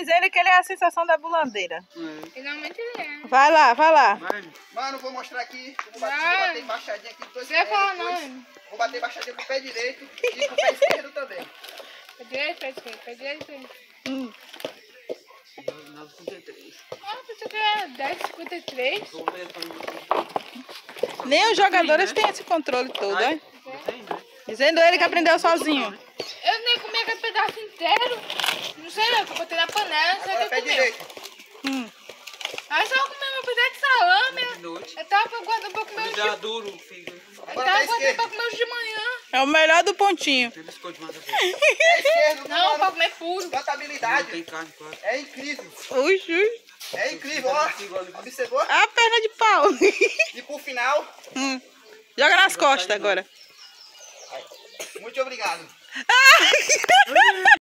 Diz ele que ele é a sensação da bulandeira. Finalmente ele é. Vai lá, vai lá. Mano, vou mostrar aqui. Vou bater embaixadinha aqui. Você vai falar não. Vou bater embaixadinha com o pé direito e com o pé esquerdo também. Pé direito, pé esquerdo, pé direito, pé esquerdo. 9,53. Ah, pensei que era 10,53. Nem os jogadores têm esse controle todo, hein? Dizendo ele que aprendeu sozinho. Eu nem comi aquele pedaço inteiro. Não sei não, que eu botei na panela, não sei o que Agora pé eu comi. direito. Aí só eu comi meu pedaço de salame. Eu tava guardando pra comer hoje. Já duro, filho. Eu Agora tava pé guardando pra esquerdo. comer hoje de manhã. É o melhor do pontinho. Pé esquerdo, Não, pra mano. comer puro. Plantabilidade. Tem carne, quase. É incrível. Ui, ui. É incrível, ó. Observou? A perna de pau. E por final, Joga nas costas agora. muito obrigado.